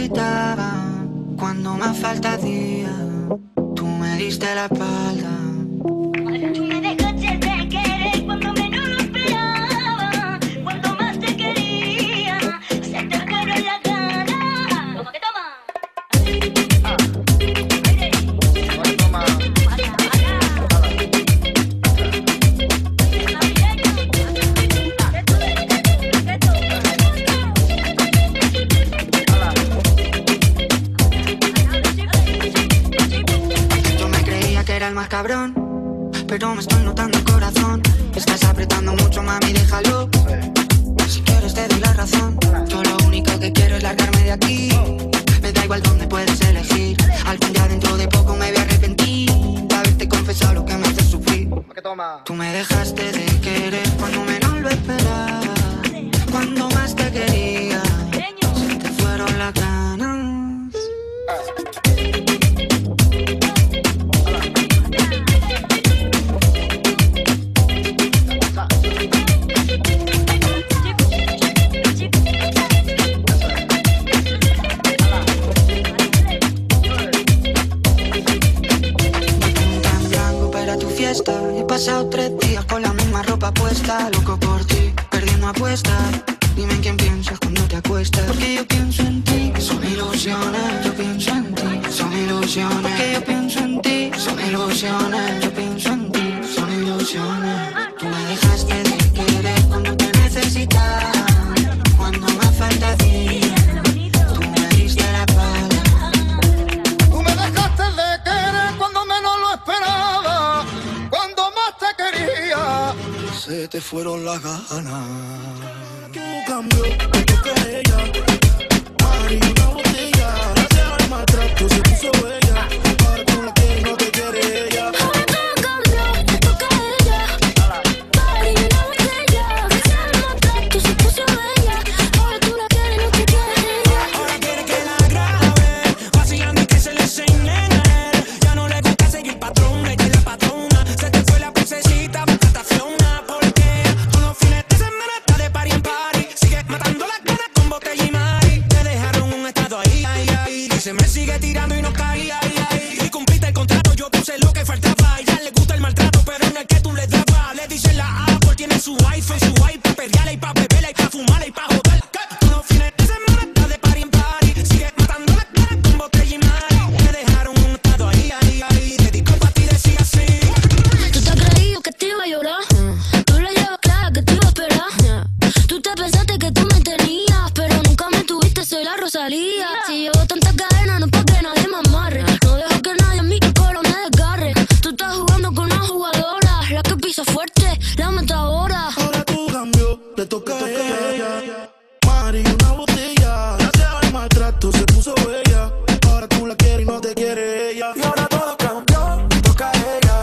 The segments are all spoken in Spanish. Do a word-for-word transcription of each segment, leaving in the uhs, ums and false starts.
necesitaba, cuando más falta hacía, tú me diste la espalda. Tú me dejaste de querer cuando menos lo esperaba, cuando más te quería, se te fueron las ganas. ¿Cómo que toma? Ah. Toma. Yo me creía que era el más cabrón, pero me estoy notando el corazón. Estás apretando mucho, mami, déjalo. Si quieres te doy la razón. Yo lo único que quiero es largarme de aquí. Me da igual dónde puedes elegir. Algún día dentro de poco me voy a arrepentir de haberte confesado lo que me hace sufrir. Tú me dejaste de querer cuando menos lo esperaba, cuando más te quería, se te fueron las ganas. He pasado tres días con la misma ropa puesta, loco por ti, perdiendo apuestas. Dime en quién piensas cuando te acuestas, porque yo pienso en ti, son ilusiones. Yo pienso en ti, son ilusiones. Porque yo pienso en ti, son ilusiones. Yo pienso en ti, son ilusiones. Tú me dejaste de querer cuando te necesitaba, cuando más falta hacía, tú me diste la espalda. Tú me dejaste de querer cuando menos lo esperaba, cuando más te quería, se te fueron las ganas. Tu cambio, me toca ella. Mari, una botella. Gracias al maltrato se puso bella. Ahora tú la quieres, no te quiere ella. Ahora todo cambió, me toca ella. Mari, una botella. Gracias al maltrato se puso bella. Ahora tú la quieres, no te quiere ella. Ahora quiere que la grabe, vacilando y que se le enseñe a él. Ya no le gusta seguir patrón, ella es la patrona. Se te fue la princesita, busca Fiona. Porque todos los fines de semana está de party en party. Sigue matando las ganas con botella y mari. Te dejaron un estado ahí, ahí, ahí. Y se me sigue tirando y no caía, ahí, ahí. Y cumpliste el contrato, yo puse lo que faltaba. Ya le gusta el maltrato, pero en el que tú le dabas. Le dicen la Apple, tiene su iPhone, su iPad, perreala y pa' beberla y pa' fumarla y pa' joderla. Todos los fines de semana está de party en party. Sigue matando las ganas con botella y mari. Te dejaron un estado ahí, ahí, ahí. Dedicó pa' ti, decía así. Tú te has creído que te iba a llorar. Tú la llevas clara que te iba a esperar. Tú te pensaste que tú me tenías, pero nunca me tuviste, soy la Rosalía. Si llevo tantas cadenas, no es pa' que nadie me amarre. No dejo que nadie en mi colo me desgarre. Tú estás jugando con una jugadora, la que pisa fuerte, la metadora. Ahora tu cambio, le toca a ella. Mari, una botella. Gracias al maltrato se puso bella. Ahora tú la quieres y no te quiere ella. Y ahora todo cambió, le toca a ella.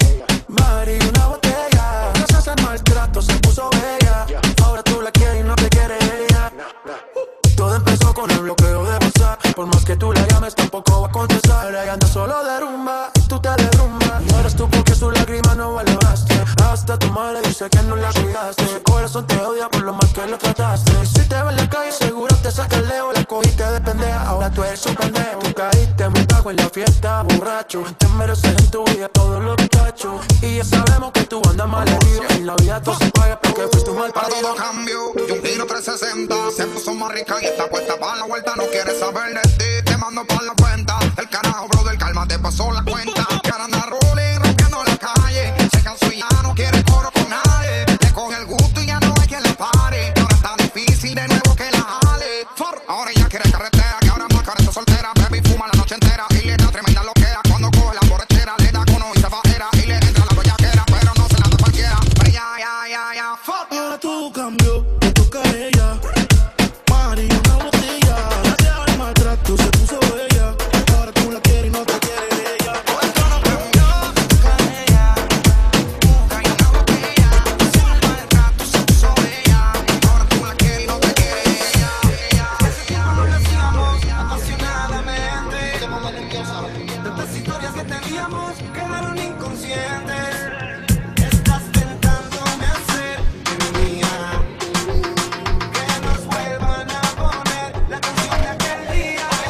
Mari, una botella. Gracias al maltrato se puso bella. Ahora tú la quieres y no te quiere ella. Todo empezó con el bloqueo de WhatsApp. Por más que tú la llames tampoco va a contestar. Ella anda solo de rumba, tú te derrumbas. No eres tú porque sus lágrimas no valoraste. Hasta tu madre dice que no la cuidaste. El corazón te odia por lo mal que lo trataste. Y si te ve en la calle seguro te saca el leo. La cogiste de pendeja, ahora tú eres un pendejo. Tú caíste muy bajo en la fiesta, borracho. Te mereces en tu vida todo lo que te ha hecho. Y ya sabemos que tú andas mal herido. En la vida todo se paga porque fuiste un mal Para parido. todo cambio, y un giro trescientos sesenta. Se puso más rica y está puesta para la vuelta. No quiere saber de ti, te mando para la cuenta. El carajo, brother, calma, te pasó la cuenta. Cara anda rolling, rompiendo la calle. Se cansó y ya no quiere coro con nadie. Le coge el gusto y ya no hay quien le pare. Y ahora está difícil de nuevo que la jale. For, ahora ella quiere carretera, que ahora no es careta soltera. Baby fuma la noche entera y le da tremenda loquera. Cuando coge la borrachera, le da cono y se fajera. Y le entra la bellaquera, pero no se la da cualquiera. Pero ya, ya, ya, ya, for. Ahora tu cambio, le toca a ella. Mari, una botella. Gracias al maltrato se puso bella. Ahora tú la quieres y no te quiere ella. Tantas historias que teníamos quedaron inconscientes. Estás tentándome a hacer mía. Que nos vuelvan a poner la canción de aquel día.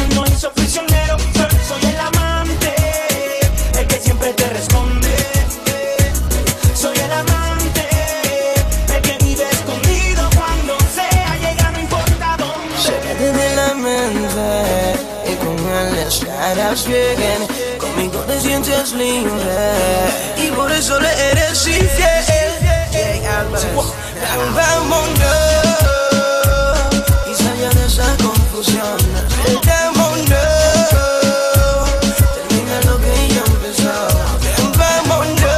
y nos hizo prisionero. Soy, soy el amante, el que siempre te responde. Soy el amante, el que vive escondido cuando sea llega, no importa dónde. Se quede de la mente y con él estarás bien. Conmigo te sientes libre y por eso le eres infiel. Vámonos y salga de esa confusión. Vámonos, termina lo que ya empezó. Vámonos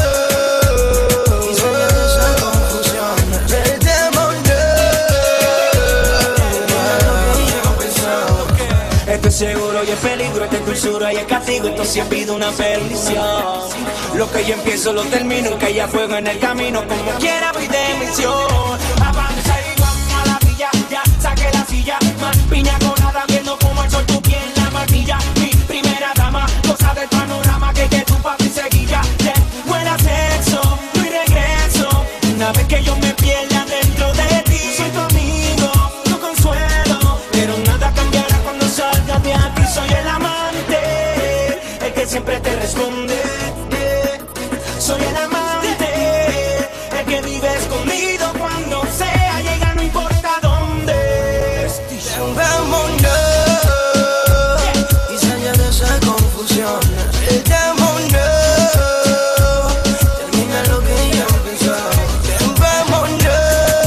y salga de esa confusión. Vámonos, termina lo que ya empezó. Esto es seguro y es peligro, esto es dulzura y es castigo, esto sí ha habido una perdición. Lo que yo empiezo lo termino, que haya fuego en el camino, como quiera voy de misión. Avanza y vamos a la villa, ya saqué la silla, más piña colada viendo como el sol tu piel la maquilla. Mi primera dama, cosa del panorama que que tu papi seguilla. Te huele a sexo, no hay regreso, una vez que yo me pierda dentro de ti. Soy tu amigo, tu consuelo, pero nada cambiará cuando salgas de aquí. Soy el amante, el que siempre te responde. Soy el amante, el que vive escondido cuando sea llega, no importa dónde. Vámonos y salga de esa confusión. Vámonos, termina lo que ya empezó. Vámonos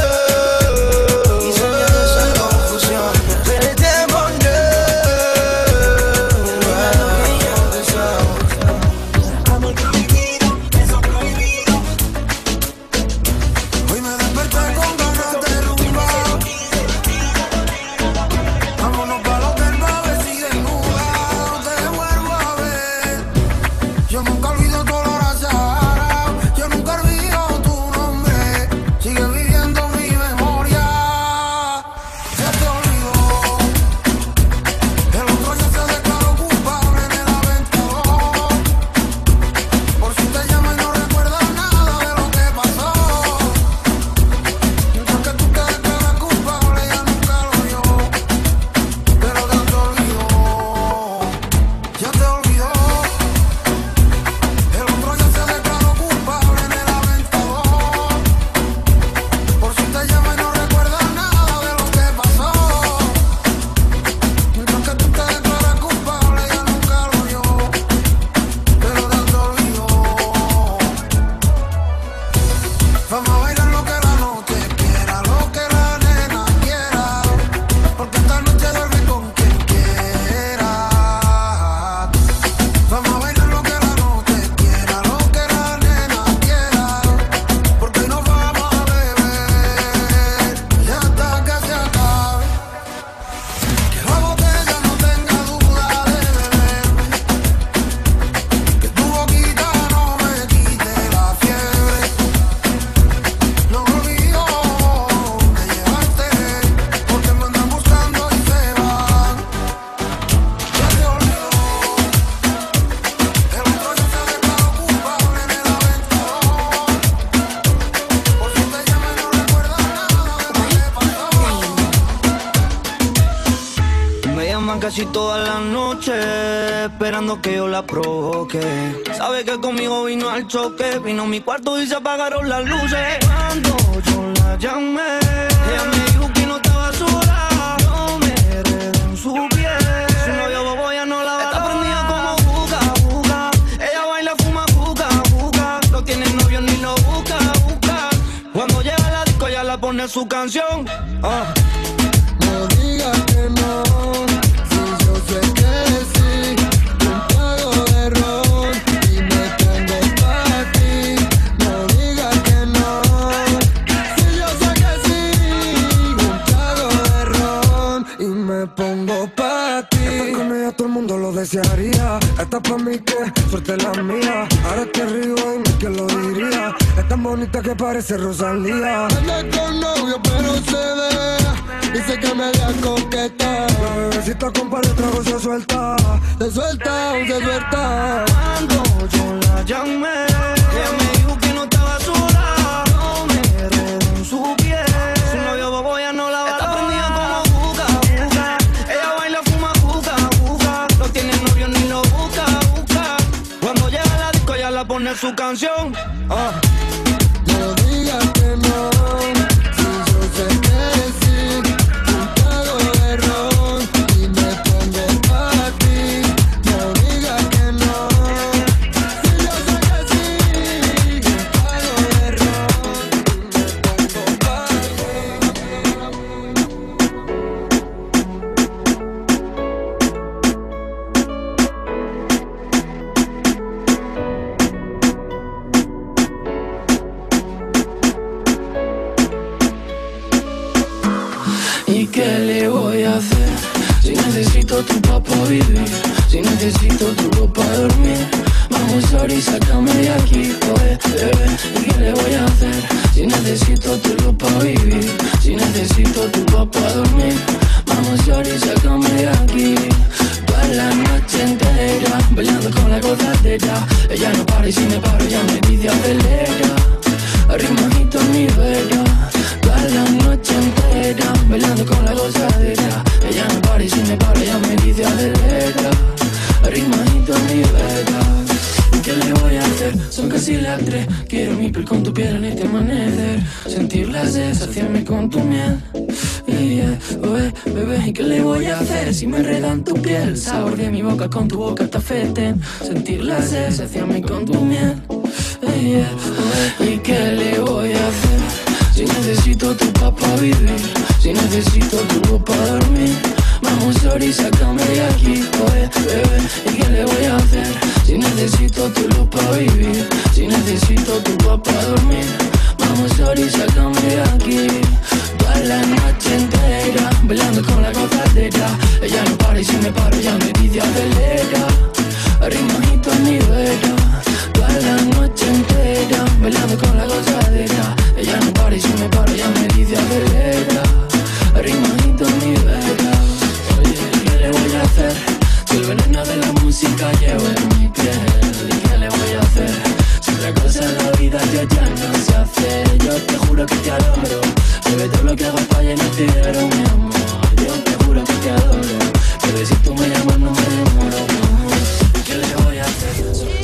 y salga de esa confusión. Vámonos, termina lo que ya empezó. Amor prohibido, beso prohibido. Hoy me desperté con ganas de rumba. Vámonos pa' los del Babe, si desnuda no te vuelvo a ver. Yo nunca olvido tu olor a Sahara. Yo nunca olvido tu nombre. Sigue viviendo mi memoria. Ya te olvidó. El otro ya se declaró culpable en el aventador. Por si te llama y no recuerdas nada de lo que pasó. Mientras que tú te declaras culpable, ella nunca lo vio. Pero ya te olvidó. Ya te olvidó. El otro ya se declaró culpable en el aventador. Por si te llama y no recuerdas nada de lo que pasó. Mientras que tú te declaras culpable, ella nunca lo vio. Pero ya te olvidó. Vamos a bailar lo que la noche quiera, lo que la nena quiera. Porque esta noche duerme con quien quiera. Vamos a bailar lo que la noche quiera, lo que la nena quiera. Porque hoy nos vamos a beber y hasta que se acabe. Que la botella no tenga duda de beberme. Que tu boquita no me quite la fiebre. No me olvido de llevarte, porque me andan buscando y se van. Ya te olvidó. El otro ya se declaró culpable en el aventador. Por si te llama y no recuerdas nada de lo que pasó. Me llaman casi toda la noche, esperando que yo la provoque. Sabe que conmigo vino al choque, vino a mi cuarto y se apagaron las luces. Cuando yo la llamé, ella me dijo que no estaba sola. Yo me enredé en su piel. Su novio bobo ya no la va a Está prendida como juca, juca. Ella baila, fuma, juca, juca. No tiene novio ni lo busca, busca. Cuando llega a la disco ya la pone su canción. Ah. No digas que no, si yo sé que sí. Un trago de ron y me pongo pa' ti. No digas que no, si yo sé que sí. Un trago de ron y me pongo pa' ti. Estar con ella todo el mundo lo desearía. Esta pa' mí que suerte la mía. Ahora estoy arriba y no es que lo diría. Es tan bonita que parece Rosalía. Anda con novio pero se ve. Dice que me voy a coquetar. La bebecita con par de tragos se suelta. Se suelta, se suelta. Cuando yo la llamé, ella me dijo que no estaba sola. Yo me enredé en su piel. Su novio bobo ya no la va a Está prendida como juca, juca. Ella baila, fuma, juca, su canción. Uh. No digas que no, si yo sé que sí. Un trago de ron y me pongo pa' ti. No digas que no, si yo sé que sí. Un trago de ron y me pongo pa' ¿Y qué le voy a hacer? Si necesito tu papá vivir, si necesito tu ropa para dormir. Vamos, sorry, sácame de aquí, oye, bebé. ¿Y qué le voy a hacer? Si necesito tu ropa para vivir, si necesito tu papá para dormir. Vamos, sorry, sácame de aquí. Toda la noche entera, bailando con la gozadera. Ella no para y si me paro ya me dice acelera. Rimajito en mi vera. Toda la noche entera, bailando con la gozadera. Ella no para y si me para ya me dice acelera. Rimajito en mi vera. ¿Qué le voy a hacer? Son casi las tres. Quiero mi piel con tu piel en este amanecer. Sentir la sed, saciarme con tu miel. Yeah, oye, bebé, ¿y qué le voy a hacer? Si me enredan tu piel, el sabor de mi boca con tu boca te afecten. Sentir la sed, saciarme con tu miel. Yeah, oye, ¿y qué le voy a hacer? Si necesito tu papá vivir, si necesito tu ropa para dormir. Vamos, sorry, sácame de aquí, oye, bebé, ¿y qué le voy a hacer? Si necesito tu ropa para vivir, si necesito tu papá para dormir. Vamos, sorry, sácame de aquí. Toda la noche entera, bailando con la gozadera. Ella no para y si me paro ya me dice acelera. Rimajito en mi vera. Toda la noche entera, bailando con la gozadera. Ella no para y si me paro ya me dice acelera. Rimajito en mi vera. Oye, ¿qué le voy a hacer? Si el veneno de la música llevo en mi piel. ¿Y qué le voy a hacer? Si otra cosa en la vida yo ya no sé hacer. Yo te juro que te adoro. Bebé, todo lo que hago para llenarte de oro, mi amor. Yo te juro que te adoro. Bebé, si tú me llamas no me demoro. ¿Qué le voy a hacer?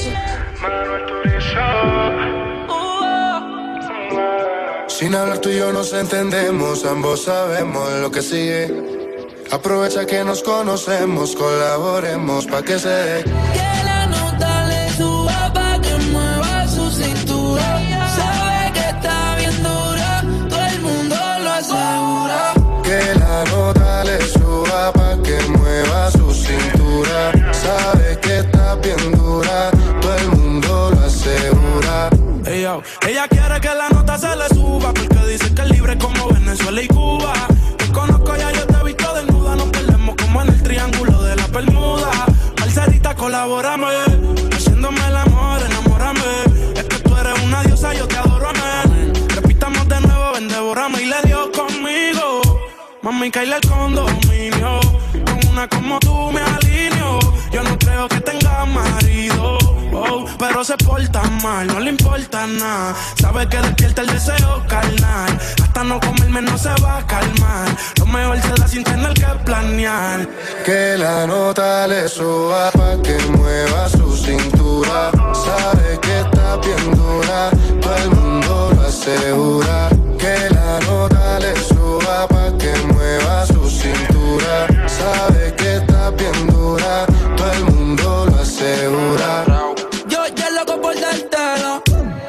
Sin hablar tú y yo nos entendemos, ambos sabemos lo que sigue. Aprovecha que nos conocemos, colaboremos pa' que se dé. Que la nota le suba pa' que mueva su cintura. Sabe que está bien dura, todo el mundo lo asegura. Que la nota le suba pa' que mueva su cintura. Sabe que está bien dura, todo el mundo lo asegura. Hey, yo. Ella quiere que la nota se le suba, porque dice que es libre como Venezuela y Cuba. Te conozco ya, yo te he visto desnuda. Nos perdemos como en el triángulo de la Bermuda. Marcelita, colabórame, haciéndome el amor, enamórame. Es que tú eres una diosa, yo te adoro, amén. Repitamos de nuevo, ven, devórame y le dio conmigo. Mami, caíle el condominio. Con una como tú me alineo. Yo no creo que tenga marido, oh, pero se porta mal, no le importa nada. Sabe que despierta el deseo carnal. Hasta no comerme no se va a calmar. Lo mejor se da sin tener que planear. Que la nota le suba pa' que mueva su cintura. Sabe que está bien dura, todo el mundo lo asegura. Que la nota le suba pa' que mueva su cintura. Sabe que está bien dura, todo el mundo lo asegura. Yo ya loco por dártelo,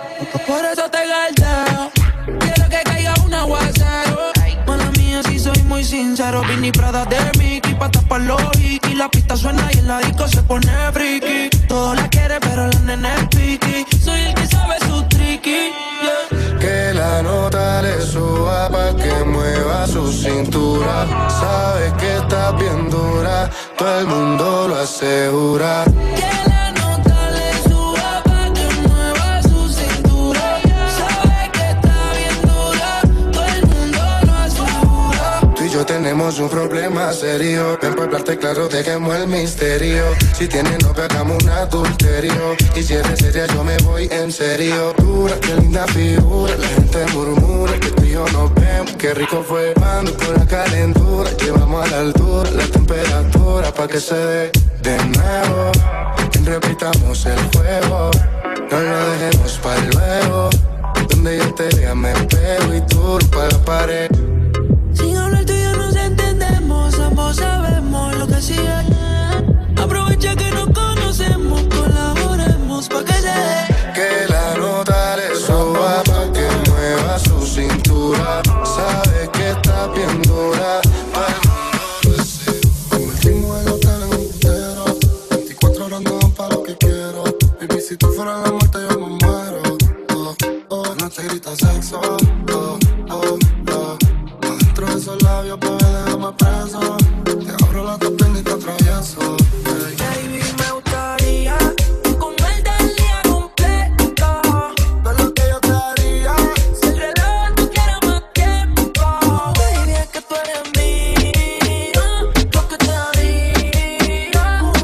por eso te galdeo. Quiero que caiga un aguacero. Mala mía, si soy muy sincero. Vinny Prada de Mickey pa' tapar los hikis. La pista suena y el la disco se pone friki. Todo la quiere pero la nena es piqui. Soy el que sabe su tricky, yeah. Que la nota le suba pa' que mueva su cintura. Sabe que está bien dura, todo el mundo lo asegura. Que la nota le suba pa' que mueva su cintura. Sabe que está bien dura, todo el mundo lo asegura. Tú y yo tenemos un problema serio. Ven pa' hablarte claro, dejemos el misterio. Si tienes novia, hagamos un adulterio. Y si eres seria, yo me voy en serio. Dura, qué linda figura. La gente murmura que tú y yo nos vemos. Qué rico fue cuando con la calentura llevamos a la altura la temperatura pa' que se dé de nuevo. Repitamos el juego. No lo dejemos para luego. Donde yo te vea me pego y tú pa' la pared. Sin hablar tú y yo nos entendemos, ambos sabemos lo que sigue. Aprovecha que nos conocemos, colaboremos pa' que se dé. Que la nota le suba pa' que mueva su cintura. Sabe que está bien dura. Convertimos el hotel en un putero. veinticuatro horas no dan pa' lo que quiero. Baby, si tú fueras la muerte yo me muero. Oh, oh, no te grita sexo. Oh, oh, oh. Adentro de esos labios, bebé, déjame preso. Te abro la tapia y te atravieso. Hey. Baby, me gustaría comerte el día completo. Todo lo que yo te haría. Si el reloj no quiere más tiempo, baby, es que tú eres mío. Lo que te haría,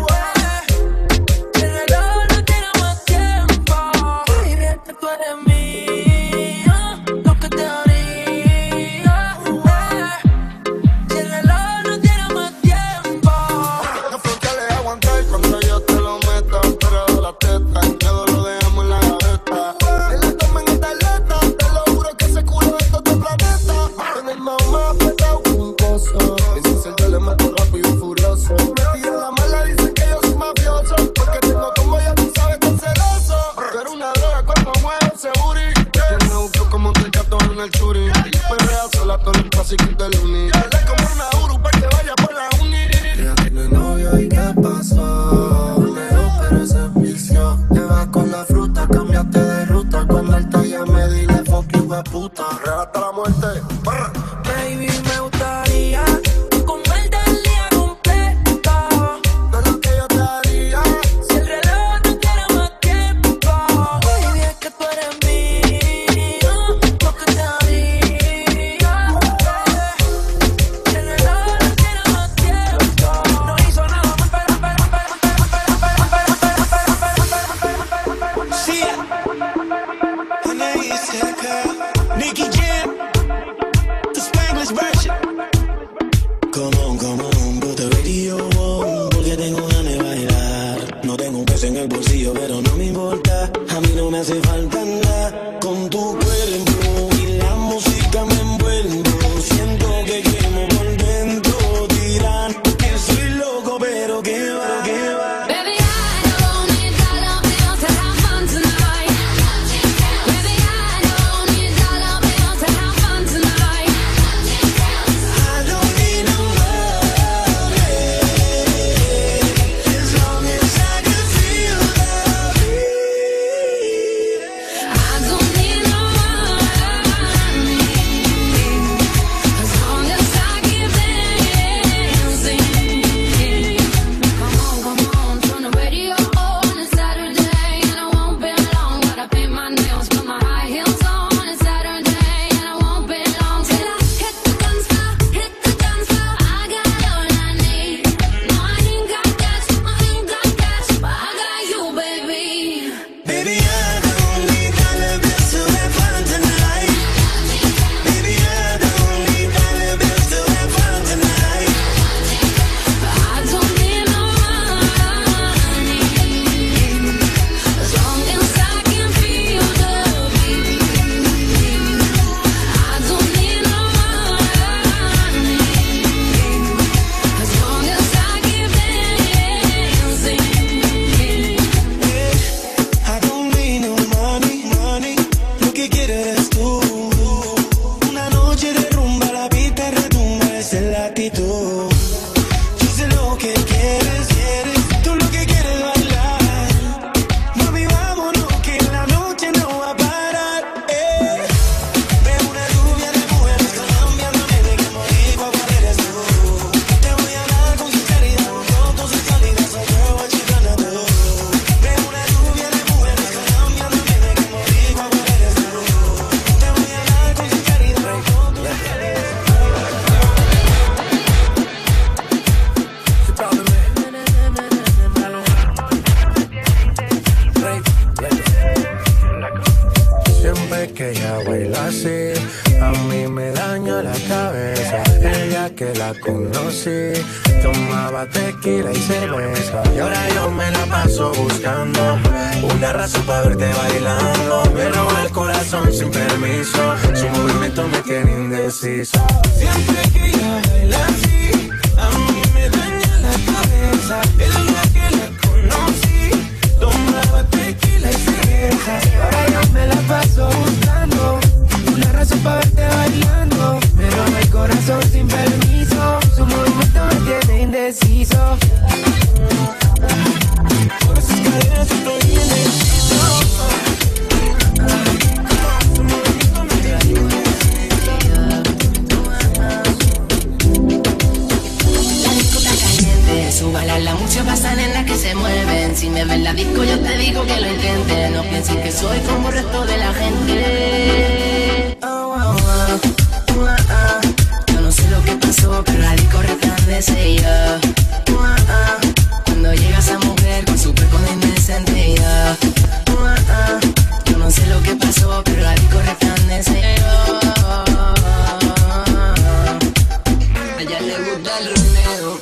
si el reloj no quiere más tiempo, baby, es que tú eres mío. Lo que te haría, si el reloj no tiene más tiempo. No fue que le aguantar cuando yo te lo meta. Pero de la teta, el miedo lo dejamos en la gaveta. En la toma en esta letra, te lo juro que ese culo es de otro planeta. En el mao más apretado como un coso. Y sin ser yo le meto rápido y furioso. Me tiran la mala, dicen que yo soy mafioso. Porque tengo como ya tú sabes tan celoso. Pero una droga cuando mueve ese booty. Yo me busco como un tricato en el churi. Perrea sola todo el clásico del uni. Dale como una uru pa' que vaya por la uni. Ella tiene novio y ¿qué pasó? Leo, pero ese es vicio. Te vas con la fruta, cambiaste de ruta. Cuando él te llame, dile fuck you, de puta. Real hasta la muerte. Brr. Baby, me gustaría comerte el día completo. Todo lo que yo te haría. Si el reloj no quiere más tiempo, baby, es que tú eres mío. Lo que te haría, si el reloj no quiere más tiempo. No hizo nada más, pero, pero, Sí, Anaïs, Nicky Jam, the Spanglish version. Come on, come on, put the radio on, porque tengo ganas de bailar. No tengo un peso en el bolsillo, pero no me importa. A mí no me hace falta nada. Con tu cuerpo y la música me envuelvo. Siento que quemo por dentro. Dirán que soy loco, pero que va, que va. Baby, I don't need dollar bills to have fun tonight. Baby, I don't need dollar bills to have fun tonight. I don't need no love. me daña la cabeza. Ella que la conocí tomaba tequila y cerveza, y ahora yo me la paso buscando una razón para verte bailando. Me roba el corazón sin permiso, su movimiento me tiene indeciso. Siempre que ella baila así, a mí me daña la cabeza. El día que la conocí tomaba tequila y cerveza, y ahora yo me la paso buscando una razón para verte bailando. Me roba el corazón sin permiso, su movimiento me tiene indeciso. Por esas cadenas estoy indeciso. Su movimiento me tiene indeciso. La disco está caliente, súbala, la música pasan en las que se mueven. Si me ven la disco yo te digo que lo intentes. No pienses que soy como el resto de la gente. Oh, oh, oh, uh, uh. Yo no sé lo que pasó, pero la disco resplandece ya. Uh, uh. Cuando llega esa mujer con su cuerpo indecente ya. Uh, uh. Yo no sé lo que pasó, pero la disco resplandece ya. A ella le gusta el roneo,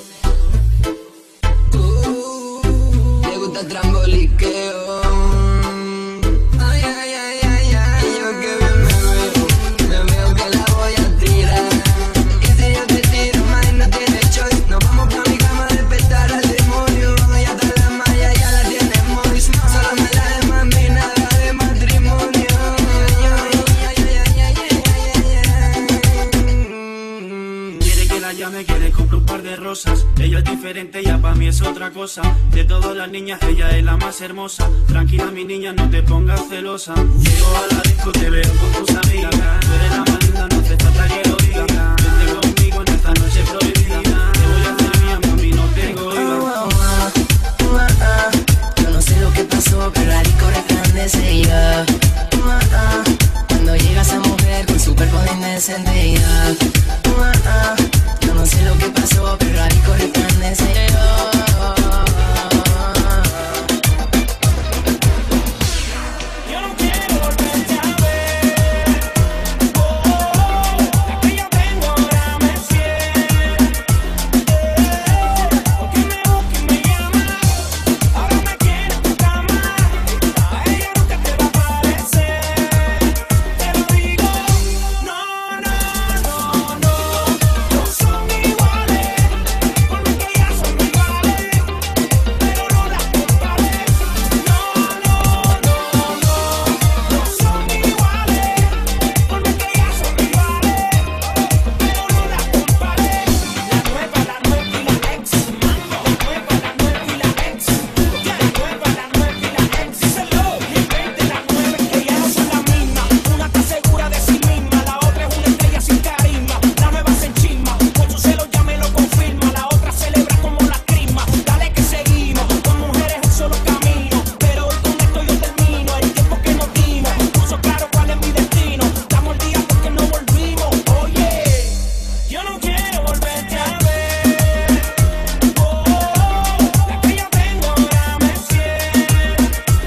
uh, le gusta el tramboliqueo. Ay, ay, ay, ay, ay, yo que bien me veo, me veo que la voy a tirar. Y si yo te tiro, más no tiene choice. Nos vamos pa' mi cama a despertar al demonio. Ya está la malla, ya la tiene Mois. Solo me la de mami, nada de matrimonio. Quiere que la llame, quiere comprar un par de rosas. Ella es diferente, ella pa' mí es otra cosa. De todas las niñas, ella es la más hermosa. Tranquila mi niña, no te pongas celosa. Llego a la disco, te veo con tus amigas. Tú eres la más linda, no hace falta que lo diga. Vente conmigo en esta noche prohibida. Te voy a hacer mía, mami, no tengo iba. Oh, oh, oh, oh. Yo no sé lo que pasó, pero la disco resplandece ya. Oh, oh. Cuando llega esa mujer con su cuerpo indecente ya. Oh, oh. Yo no sé lo que pasó, pero la disco resplandece ya. Yo no quiero volverte a ver. Oh, oh, la que yo tengo ahora me siente. Porque me busca y me llama. Ahora me quiere en tu cama. A ella nunca te va a parecer. Te lo digo. No, no, no, no. No son iguales. Por lo que ya son iguales. Pero no las compares. No, no, no, no. No son iguales. Por lo que ya son iguales. Pero no las compares. La nueva, la nueva y la ex. Mambo. La nueva, la nueva y la ex. Ya la nueva, la nueva y la ex. Díselo. Y el veinte, la nueva es que ya no son la misma. Una está segura de sí misma. La otra es una estrella sin carisma. La nueva se enchisma. Con su celo ya me lo confirma. La otra celebra como la crisma. Dale que seguimos. Con mujeres un solo camino. Pero hoy con esto yo termino. El tiempo que nos dimos puso claro cuál es mi destino. Estamos al día porque no volvimos. Oye, yo no quiero volverte a ver. Oh, oh, oh, la que yo tengo ahora me siente.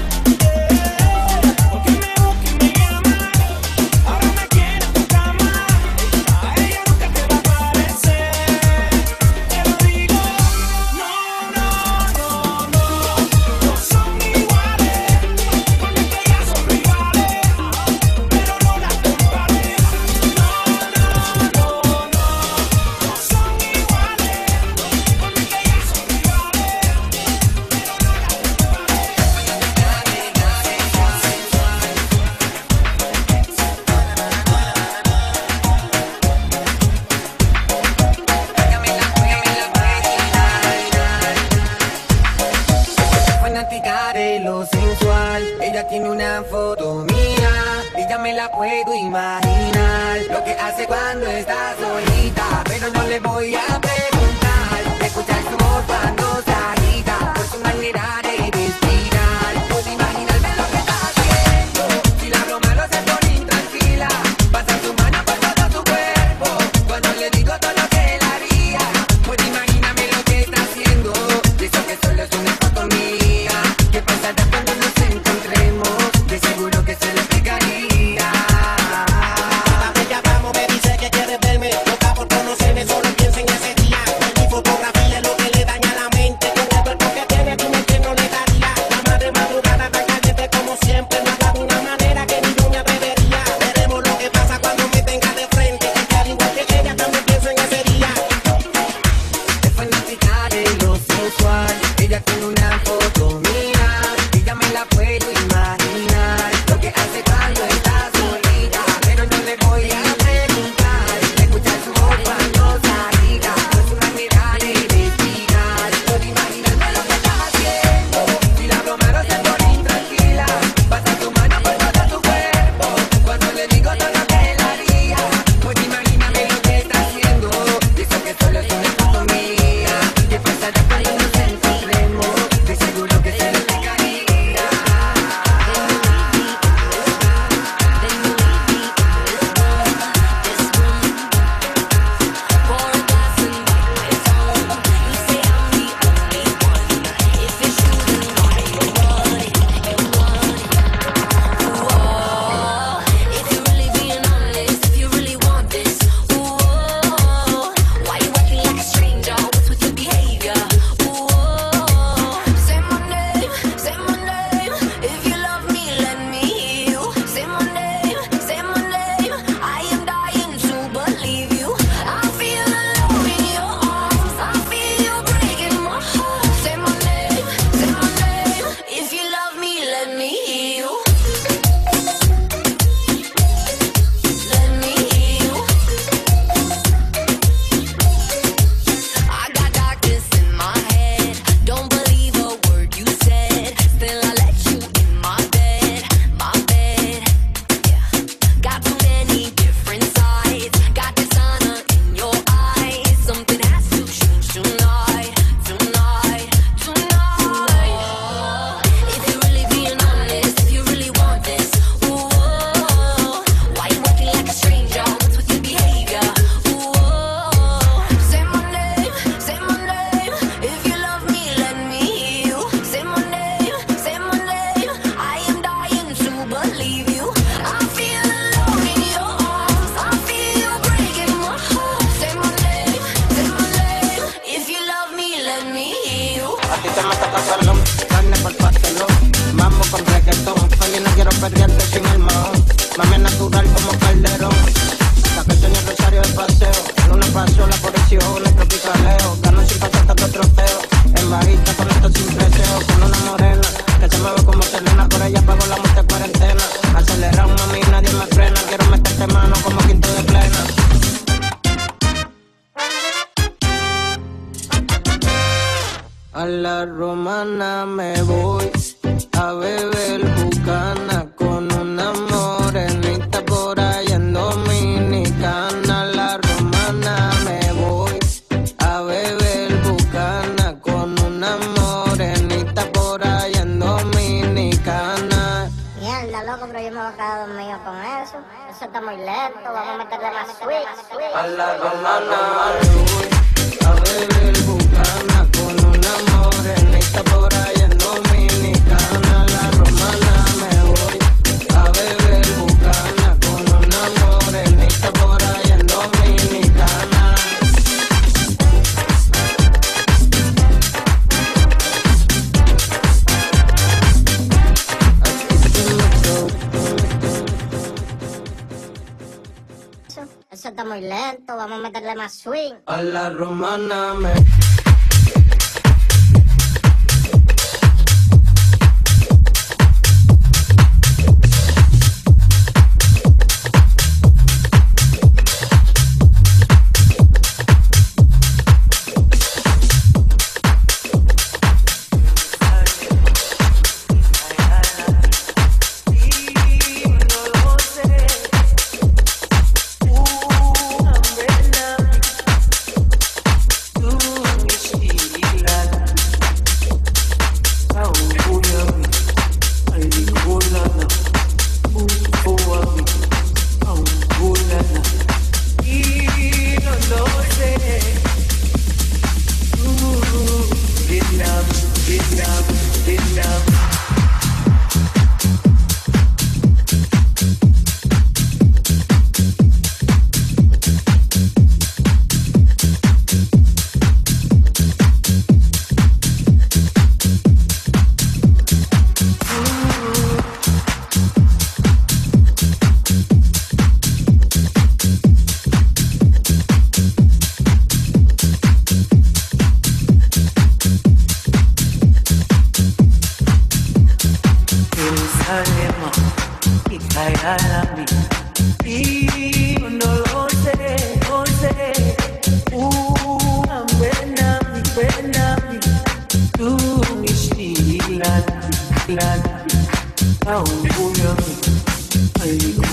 Porque me busca y me llama. Ahora me quiere en tu cama. A ella nunca te va a parecer. Te lo digo. No, no, no, no. No son iguales. Por lo que ya son rivales. Pero no las compares. No, no, no, no. No son iguales. Por lo que ya son rivales. Pero no las Fanática de lo sensual, ella tiene una foto mía y ya me la puedo imaginar lo que hace cuando está solita, pero no le voy a preguntar. Escuchar su voz cuando se agita, por su manera de respirar. Puedo imaginarme lo que está haciendo. Si la broma lo hace por intranquila, pasa su mano por todo su cuerpo. Cuando le digo todo lo que él haría, puedo imaginarme lo que está haciendo. Dice que solo es una foto mía. ¿Qué pasará cuando nos encontremos? De seguro que se lo explicaría. Ella vamos, baby, sé que con reggaetón. Feliz no quiero perrearte sin el mahón. Mami es natural como Calderón. Saca el señor Rosario de paseo. En una pasola por el cielo, nuestro picaleo. Gano sin pasar tanto trofeo. En bajita con esto sin preseo. Con una morena que se mueve como Selena. Por ella pago la muerte cuarentena. Acelerado, mami, nadie me frena. Quiero meterte mano como quinto de plena. A la romana me voy a beber bucana con una morenita por ahí en Dominicana. A la romana me voy a beber bucana con una morenita por ahí en Dominicana. Mierda, loco, pero yo me voy a quedar dormido con eso. Eso está muy lento, vamos a meterle más switch. A la romana me voy a beber bucana con una morenita por ahí en Dominicana. La romana me voy a beber bucana con una morenita por ahí en Dominicana. Eso, eso está muy lento, vamos a meterle más swing. A la romana me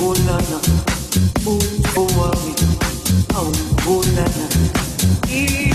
Oh,